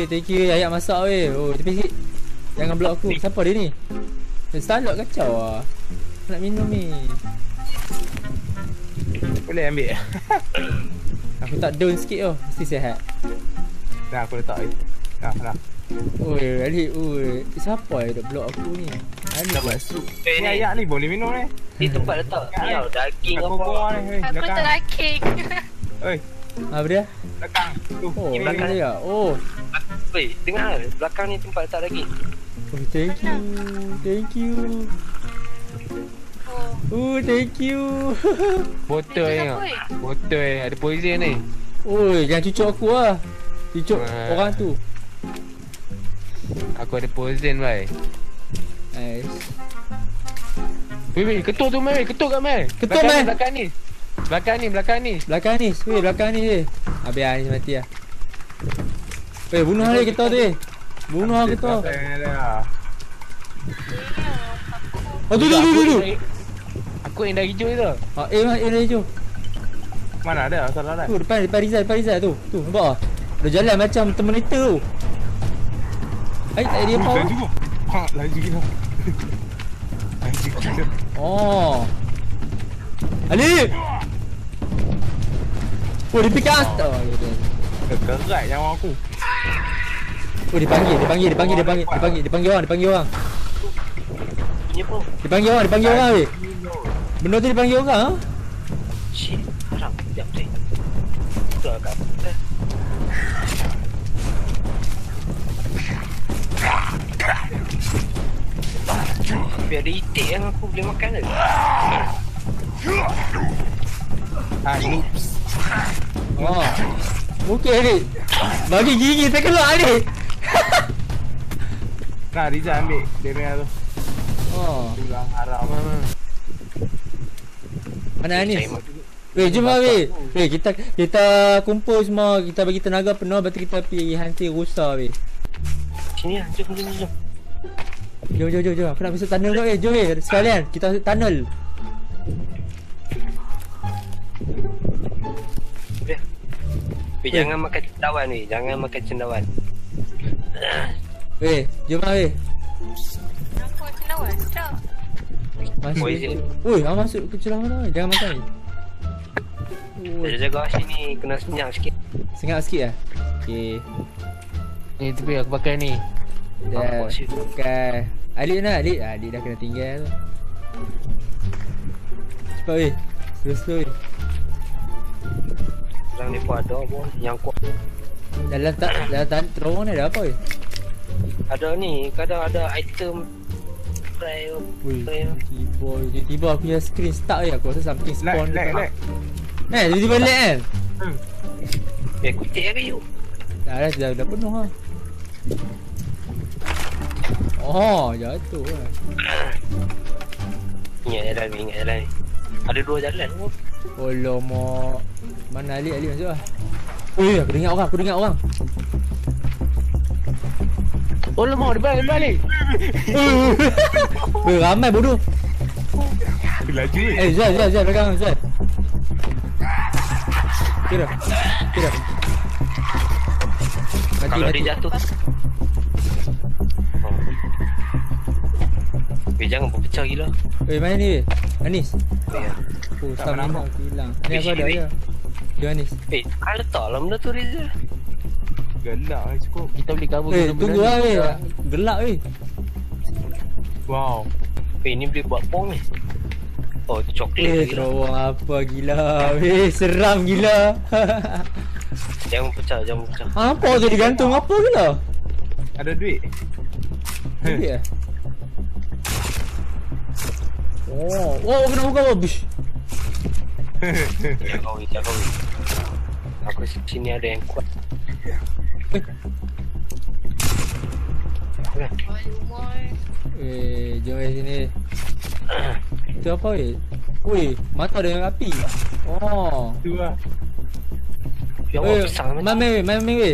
thank you ayat masak weh. Oh, tepi sikit. Jangan block aku. Siapa dia ni? Starlock kacau ah. Nak minum ni. Boleh ambil. Aku tak down sikit oh. Mesti sihat. Dah aku letak ni. Dah. Oi, Alik. Oi. Siapa yang dah block aku ni? Dah buat sup. Ni ayak ni boleh minum ni. Ni tempat letak. Ni tau, daging apa. Aku teraking. Oi, Apa dia? belakang. Tu. Oh, Ni belakang dia. Oh. Weh, dengar belakang ni tempat letak daging. Oh, thank you. Thank you. Oh, thank you. Botol ni tengok. Botol ada poison ni. Oi, jangan cucuk aku lah. Cucuk orang tu. Aku ada poison bai. Nice. Weh, ketuk tu mai, ketuk kat mai. Ketuk, Mai. Belakang ni. Belakang ni. Belakang ni. Weh, belakang ni weh. Habis Anis mati lah. Weh, bunuh dia kita tu weh. Bunuh kita. Oh, tu. Aku yang dah hijau tu. Ah, dah hijau. Mana ada? Salah dah. Tu, depan Rizal tu. Tu, nampak ah? Dah jalan macam Terminator tu. Tak dia power. Laju. Ha, laju gila. Laju gila. Oh. Alif. Oh, dia pick up. Kerat nyawa aku. Oh, dia panggil orang. Ni apa? Dia panggil orang weh. Benda tu dipanggil orang ah. Shit, haram. Sekejap ni. Betul kat. Biar dia itik yang aku boleh makan ke? Noops. Oh. Okey ni. Bagi gigi terkelak ni. Nah, Rizal ambil dia punya tu. Oh. Tulang haram. Mana Anis? Weh, jom lah weh. Weh, kita kumpul semua. Kita bagi tenaga penuh. Lepas tu kita pergi hantar rusa weh. Sini lah, jom. Jom. Aku nak masuk tunnel kau weh. Jom weh. Sekalian, kita masuk tunnel. Weh, jangan makan cendawan weh. Jangan makan cendawan. Weh, jom lah weh. Aku cendawan. Tak. Masuk. Poison. Ui, masuk ke celah mana? Jangan makan. Jaga sini, kena senyap sikit. Sengat sikit lah. Okay. Ni tepi aku pakai ni. Dah pakai. Alik nak? Alik dah kena tinggal. Cepat weh. Slow weh. Orang ni pun ada pun yang kuat. Dalam terowong ni ada apa weh? Ada ni, kadang ada item spray Tiba-tiba aku punya screen stuck weh. Aku rasa something spawn. Lag. Tiba-tiba lag kan? Kutik ke you? Dah penuh lah. Oh, jatuh lah. Ingat jalan ni. Ada dua jalan pun. Oh lama. Mana Alik masuk lah. Ui, aku dengar orang. Oh lama, dia balik. Weh, ramai bodoh. Laju Zal belakang Zal. Kira. Kalau dia jatuh. Weh, jangan berpecah gila. Weh, mana ni weh? Anis. Ya. Oh, stamina aku hilang. Ni aku ada je. Dia Anis. Weh, kau letak lah benda tu Rizal. Gelap lah cukup. Kita boleh cover Weh, tunggu lah weh. Gelap weh. Wow. Weh, ni boleh buat bom ni. Oh, tu coklat gila. Terowong apa gila. Weh, seram gila. Jangan pecah. Apa tu digantung apa gila? Ada duit. Duit eh? Oh, kena buka apa? Bish. Jaga weh. Aku sini ada yang kuat. Jom sini. Itu apa weh? Weh, mata dengan api. Oh. Tu lah. Yang awak besar macam. Main weh.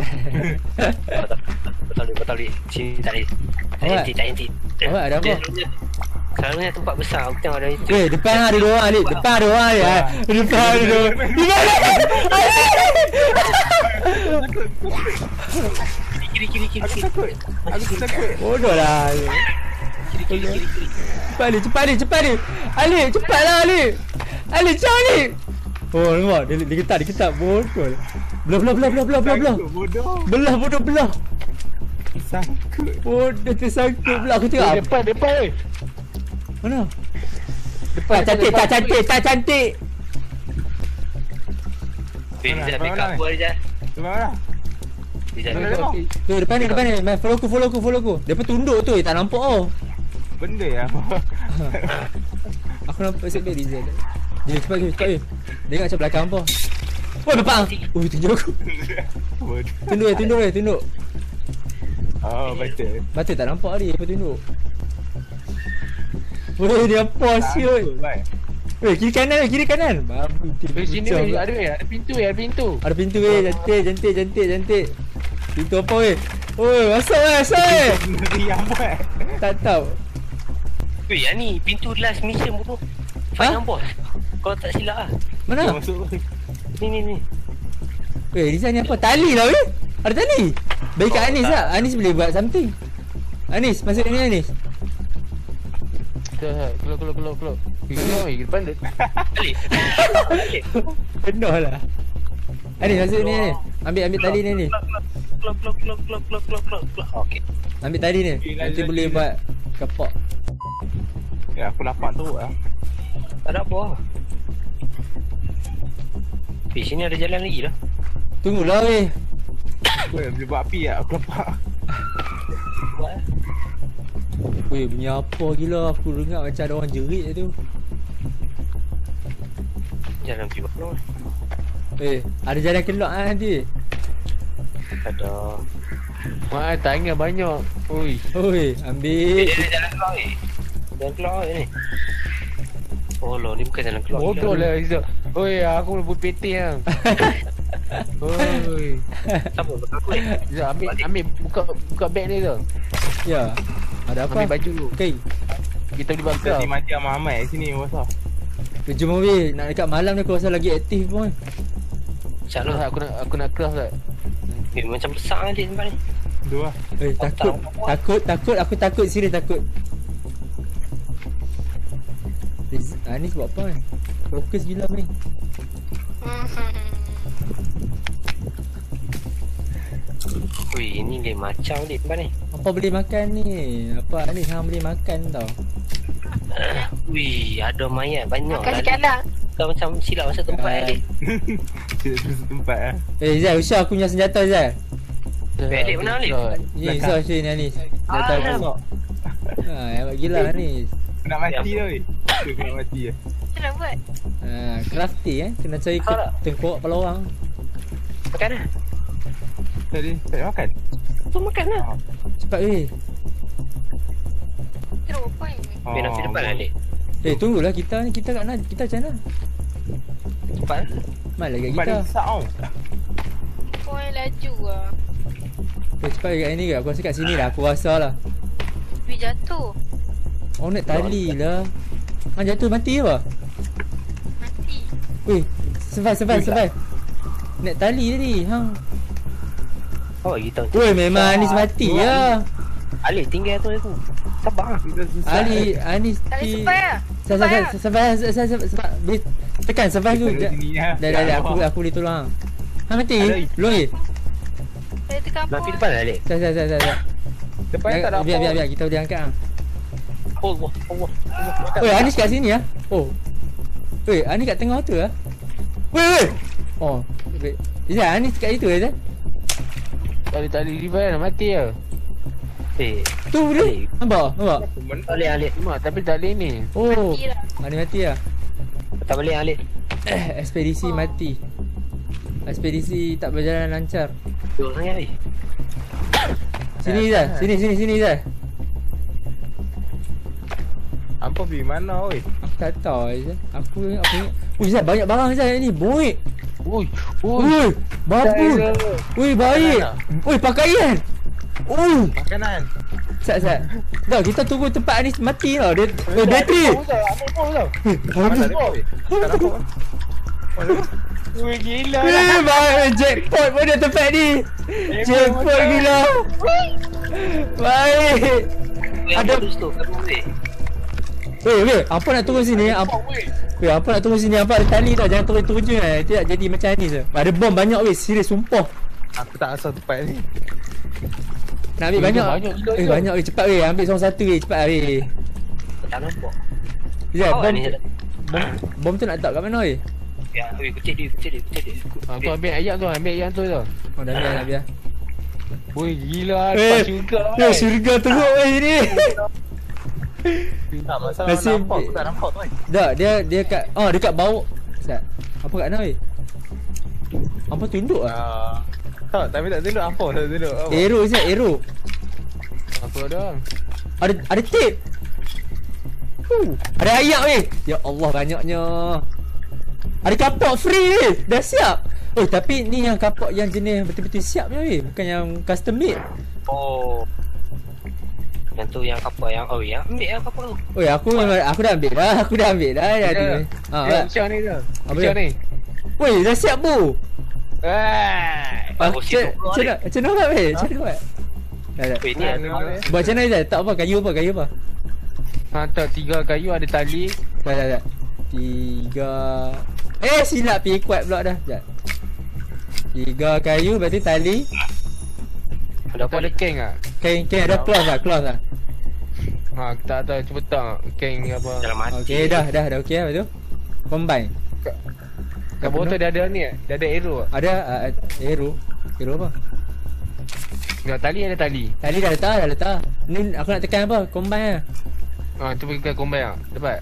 Betul ni. Sini tak henti. Awak ada apa? Selalunya tempat besar. Aku tengok ada itu. Weh, depan ada dua orang, Alik. Depan ada dua orang ya. Depan ada dua. Di mana? Aku takut. Aku takut. Bodoh lah. Kiri. Cepat ni. Ali, cepatlah Ali. Ali, cepat Ali. Oh, nampak? Dia ketat. Bodoh lah. Belah. Takut, bodoh. Belah. Sangkut. Bodoh tersangkut pula. Aku tengok. Depan oi. Mana? Tak cantik. Rizal backup aku Rizal. Mana? Rizal Mana backup. tengok? Tu depan ni. Main follow aku. Dia pun tunduk tu. Tak nampak oh. Benda ya. Aku nampak sebab Rizal. Dia cepat. Dia ingat macam belakang apa. Oh, nampak. Oh, tunjuk aku. Bodoh. Tunduk. Oh, betul. Patut tak nampak dia apa tunduk. Weh, dia apa siut. Weh, kiri kanan. Babu Sini weh, ada pintu. Ada pintu weh, cantik. Pintu apa weh? Oi, masuk weh. Diam buat. Tak tahu. Weh, yang ni pintu last mission bodoh. Final boss. Kalau tak silap lah. Mana? Masuk. Ni. Weh, Rizal ni apa? Tali lah weh. Ada tali. Baik kat Anis lah. Anis boleh buat something. Anis, masuk ni Anis. Keluar. Pergi depan dia. Balik. Penuh lah. Anis, masuk ni Anis. Ambil tali ni Anis. Keluar. Okey. Ambil tali ni. Nanti boleh buat kapak. Ya, aku lapar teruk lah. Tak ada apa. Sini ada jalan lagi lah. Tunggulah weh. Boleh buat api tak? Aku lapar. Buat. Weh, bunyi apa gila. Aku dengar macam ada orang jerit tu. Jalan pergi mana? Weh, ada jalan keluar lah nanti. Ada. Mak tanya banyak. Oi. Oi, ambil. Dia ada jalan keluar ni. Jalan keluar ni. Oh lo, ni bukan jalan keluar. Bodoh lah Izzat. Oi, aku boleh PT lah. Oi. Siapa bukan aku ni? Izzat ambil buka beg dia tu. Ya. Ada apa? Ambil baju dulu. Okay. Kita boleh buat Jadi kau. macam Muhammad kat sini bosah. Jom weh, nak dekat malam ni aku rasa lagi aktif pun. Insya-Allah. Aku nak craft tak. Ni macam besar ni tempat ni. Dua. Eh, takut. Aku takut serius takut. Anis buat apa ni? Fokus gila ni. Wih, ini dia macam ni tempat ni. Apa boleh makan ni? Apa Anis hang boleh makan tau. Wih, ada mayat banyak. Makan sikit lah. Kau macam silap masa tempat ni. Tidak terus tempat lah. Eh Zal, usah aku punya senjata Zal. Balik mana Alif? Ni usah sini Anis. Senjata aku. Hebat gila Anis. Aku nak mati dah weh. Aku nak mati lah. Macam mana buat? Crafty kena cari tengkok kepala orang. Makan lah. Tadi tak nak makan? Tu makan lah. Cepat weh. Terus apa ni? Biar nasi depan lah Alif. Eh tunggulah kita kat mana? Kita macam mana? Cepat lah. Mal lagi Tempat kita. ni besar tau. Poin laju lah. Cepat kat ini ke? Aku rasa kat sini lah. Aku rasa lah. Tapi jatuh. Oh nak tali lah. Hang jatuh mati apa? Mati. Weh, survive. Nak tali tadi. Hang. Oh, kita. Weh, memang Anis mati ya. Alif tinggal tu aku. Sabar. Kita susah. Anis Tak boleh survive lah. Survive. Boleh tekan survive tu. Kita sini lah. Dah aku boleh tolong hang. Hang mati. Ada. Belum ye. Saya tekan Nak pergi poin. depan lah Alif. Saya. Depan tak ada apa. Biar kita boleh angkat hang. Allah. Weh, Anis kat sini ah. Oh. Weh, Anis kat tengah tu ah. Weh. Oh. Izal, Anis kat itu Izal. Tali rival nak mati lah. Eh, Tu boleh. Nampak? balik Alif. Cuma tapi tali ni. Oh. Mati lah. Anis mati lah. Tak balik Alif. Ekspedisi mati. Ekspedisi tak berjalan lancar. Dua sangat Alif. Sini Izal. Sini Izal. Apa pergi mana weh? Aku tak tahu Izal. Aku ingat. Izal banyak barang Izal ni. Boik. Oi. Babu. Ui, baik. Ui, pakaian. Makanan. Sat. Dah, kita tunggu tempat Anis mati tau. Dia bateri. Ambil pun tau. Mana ada weh? Tak nampak. Weh gila lah. Baik, jackpot pun dia tempat ni. Jackpot gila. Baik. Ada Ada- tu. Weh, apa nak turun sini? Weh, apa nak turun sini? Apa ada tali tau? Jangan turun-turun je. Nanti tak jadi macam ni je. Ada bom banyak weh, serius sumpah. Aku tak asal tempat ni. Nak ambil banyak. banyak gila je. Banyak weh, cepat weh. Ambil seorang satu weh, cepat weh. Tak nampak. Ya, Awak bom. ni ada. Bom tu nak letak kat mana weh? Ya, kecil dia. Tu ambil ayam tu, ambil ayam tu tu. Oh, dah biar, dah biar. Weh gila, Eh, pas juga. eh, syurga teruk weh ni. Tak masalah Nasib- nampak. Aku tak nampak tu. Tak, dia kat dekat bawah. Sekejap. Apa kat mana weh? Apa tunduk ah? Tak, tapi tak tunduk apa. Tak tunduk apa. Arrow je, arrow. Apa dah? Ada tape. Ada ayak weh. Ya Allah banyaknya. Ada kapak free weh. Dah siap. Oh, tapi ni yang kapak yang jenis betul-betul siap ni weh. Bukan yang custom made. Oh. Yang tu yang kapal yang yang ambil yang kapal tu. Oh, aku dah ambil dah. Aku dah ambil dah. Ya, Ya. ha, Syah ni tu. Apa Syah dia? ni. Weh, dah siap bu. Bagus situ keluar Macam mana buat weh? Macam mana buat? Dah. Weh ni ada. Buat macam mana Zai? Tak apa, kayu apa? Hantar 3 kayu ada tali. Dah. 3. Silap pergi kuat pula dah. Sekejap. 3 kayu berarti tali. Ada Tak apa ada keng ah. Kain ada cloth lah. Ha, tak tahu cuba tak keng apa. Dalam hati. Okey dah okey lah betul. Combine. Kat bawah tu dia ada ni, dia ada arrow. Ada arrow. Arrow apa? Enggak tali ada tali. Tali dah letak. Ni aku nak tekan apa? Combine lah. Ha, cuba kita combine ah. Dapat.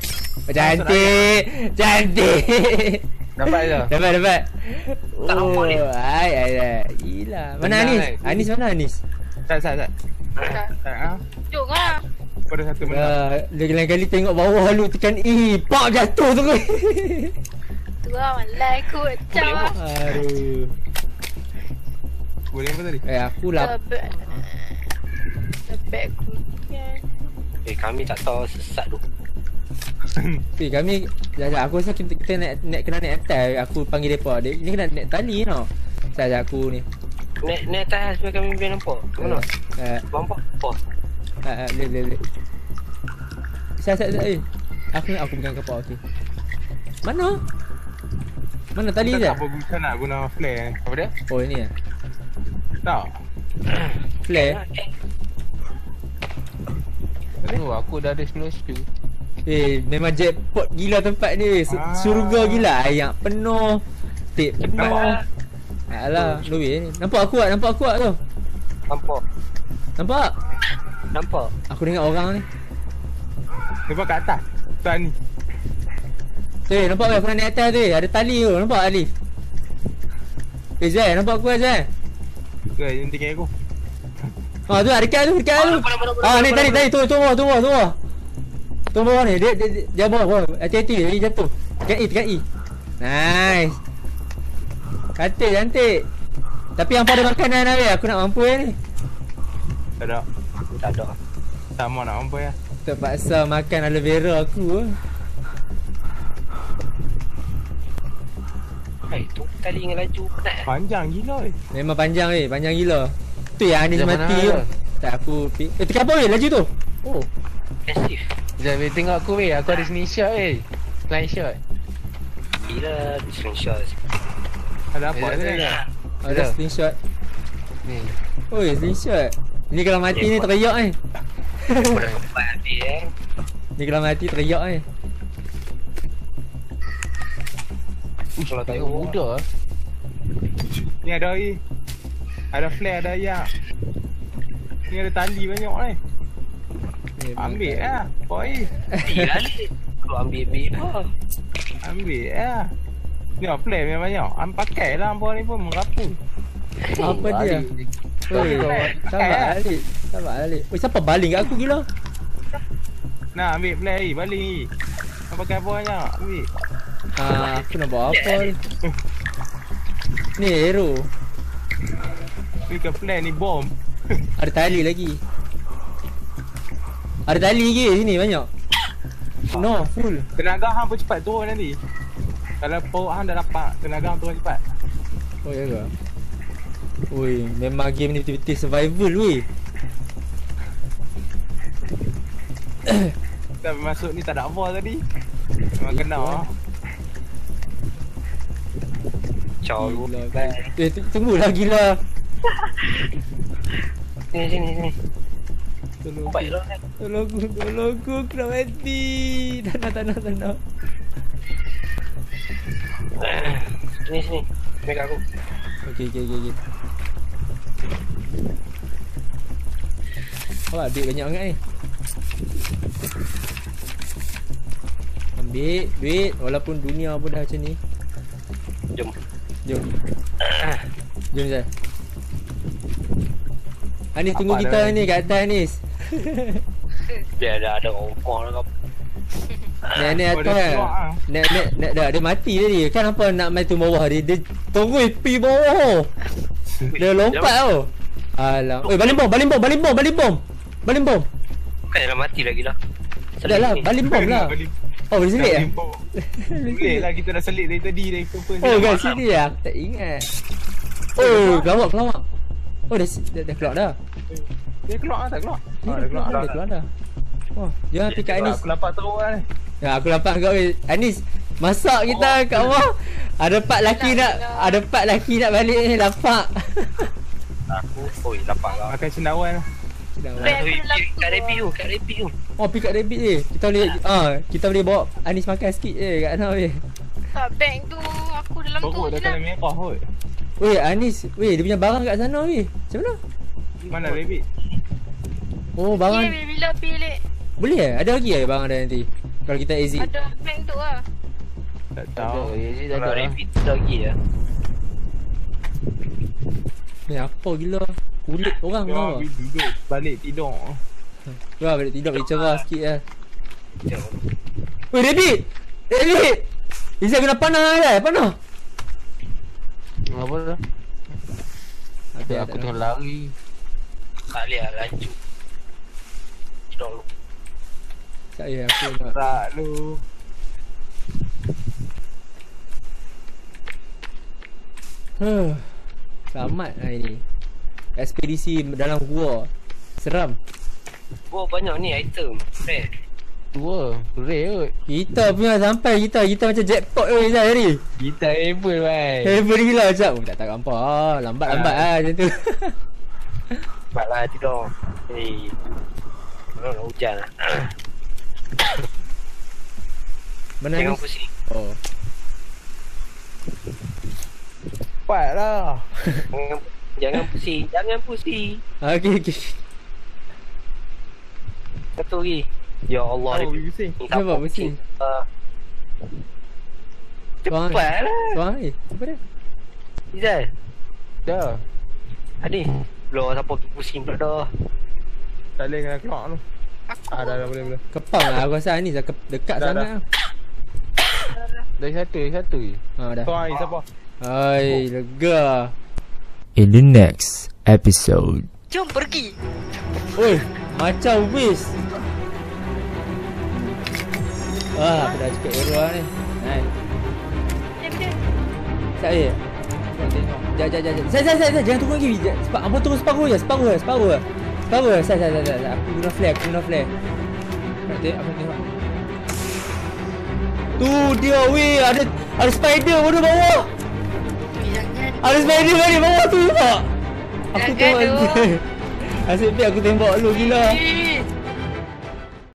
Cantik. Dapat dah. Dapat. Tak nampak ni. Ai. Gila. Mana Tenang, Anis? Anis. Anis mana Anis? Tak. Tak ah. Jom lah. Pada satu menang. Dia lain kali tengok bawah lu tekan pak jatuh tu. Tu lah malai aku macam lah. Aduh. Boleh apa tadi? Aku lap. Lebek aku. Kami tak tahu sesat tu. Kami aku rasa kita kena naik atas. Aku panggil depa. Ni kena naik tali tau. Saja aku ni. Naik atas supaya kami biar nampak. Ke mana? Nampak? Apa? Boleh. Saya. Aku pegang kapal okey. Mana tali Tak dia? apa guna nak guna flare ni. Apa dia? Oh ini ya. Tak. Flare. Tu aku dah ada explosive. Memang jackpot gila tempat ni. Surga gila. Ayak penuh. Tip penuh. Alah, Louis ni. Nampak aku tu. Nampak? Nampak? Aku dengar orang ni. Nampak kat atas. Tak ni. Nampak aku nak naik atas tu. Ada tali tu. Nampak Alif? Zai, nampak aku Zai? Tu yang tinggal aku. Tu dekat tu. Ni tadi tu bawah. Tu bawah ni. Dia bawah. Hati-hati dia jatuh. Tekan E. Nice. Cantik. Tapi hampa ada makanan lah weh. Aku nak mampu ni. Tak ada. Tak ada. Sama nak mampu ya. Terpaksa makan aloe vera aku. Tu tali dengan laju penat. Panjang gila weh. Memang panjang weh. Panjang gila. Tu yang Anis Macam mati mana? tu. Tak aku tekan apa weh? Laju tu. Oh. Pasif. Sekejap weh, tengok aku weh. Aku ada screenshot weh. Flying shot. Gila screenshot. Ada apa Ada. ni? Ada screenshot. Ni. Oh, screenshot. Ni kalau mati ni teriak ni. Buat habis Ni kalau mati teriak ni. Kalau tak Tengok budak ah. Ni ada air. Ada flare, ada ayak. Ni ada tali banyak ni. Ambil lah. Boy. Gila ni. Kau ambil apa? Ambil lah. Ni flare memang banyak. Pakai lah hampa ni pun merapu. Apa dia? Oi, sabar Alif. Oi, siapa baling kat aku gila? Nah, ambil flare ni. Baling ni. Kau pakai apa banyak? Ambil. Aku nak buat apa ni? Ni hero. Ni ke flare ni bom. Ada tali lagi. Ada tali lagi sini banyak. No, full. Tenaga hang pun cepat turun nanti. Kalau pok hang dah dapat tenaga turun cepat. Oh ya ke? Ui, memang game ni betul-betul survival weh. Dah masuk ni tak ada apa tadi. Memang kena ah. Ciao. Gila. Tunggulah gila. Sini. Tolong Baiklah. Tolong aku kena mati. Tak nak. Sini. Make aku. Okey. Wah, duit banyak sangat ni. Ambil duit walaupun dunia pun dah macam ni. Jom. Jom Zai. Anis tunggu Apa kita ada ni kat atas Anis. Biar ada orang lah kau. Nek Oh, atas dia keluar ah. Nek dah dia mati tadi. Kan apa nak main tu bawah dia tunggu pi bawah. Dia lompat tau. Alah. Oi, baling bom. Kan dah mati lagi lah. Dah lah, baling bom lah. Oh, boleh selit ah? Boleh lah, kita dah selit dari tadi dari first. Oh, kat sini lah. Aku tak ingat. Oh, kelawak. Oh, dah keluar dah. Dia keluar tak keluar? Dia keluar dah. Oh, jangan pergi kat Anis. Aku nampak teruk kan. Ya, aku nampak kau Anis. Masak kita kat bawah. Ada 4 lelaki nak balik ni, lapar. Aku, lapar lah. Makan cendawan lah. Kat rabbit tu. Oh, pergi kat rabbit je. Kita boleh bawa Anis makan sikit je kat sana weh. Tak, bag tu aku dalam tu Teruk je dah lah. kena merah kot. Weh, Anis, weh dia punya barang kat sana weh. Macam mana? Mana rabbit? Oh, barang. Ya, bila pilih. Boleh eh? Ada lagi barang dia nanti? Kalau kita exit. Ada bag tu lah. Tak tahu. Kalau rabbit tu lagi lah. Ni apa gila? Kulit orang Dia tau. orang duduk balik tidur. Wah, balik tidur balik cerah sikit lah. Jom. Weh, rabbit! Izzat kena panah dah, panah. Apa dah? Aku tengah lari. Tak boleh lah laju. Tidur lu. Saya aku nak. Tak lu. Selamat hari ni. Ekspedisi dalam gua. Seram. Oh, banyak ni item. Rare. Dua. Rare kot. Kita punya sampai kita macam jackpot weh Izzat hari. Kita able bhai. Heaven gila macam. Oh, tak gampang. Lambat-lambat lah macam tu. Cepat lah tidur. Mana hujan lah. Mana Jangan Anis? pusing. Oh. Cepat lah. Jangan pusing. Okey. Satu lagi. Ya Allah. Oh, dia pusing. Kenapa pusing? Cepat lah. Tuan ni. Apa dia? Izzat. Dah. Adik. Belum siapa pusing pula dah. Tak boleh kena keluar tu. Aku. Dah boleh. Kepang lah aku rasa Anis dekat Dah, sangat dah. lah. Dari satu je. Dah. Tuan ni siapa? Hai, lega. In the next episode. Jom pergi. Oi, macam wish. Aku dah cukup error ni. Hai. Dia. Saya. Jangan. Saya jangan tunggu lagi. Cepat, apa tunggu separuh je. Saya. Aku guna flare. Nak tengok. Tu dia weh, ada spider pada bawah. Jangan. Ada spider kat bawah tu tak? Aku Jangan tengok. tu. Asyik aku tembak lu gila. Ih,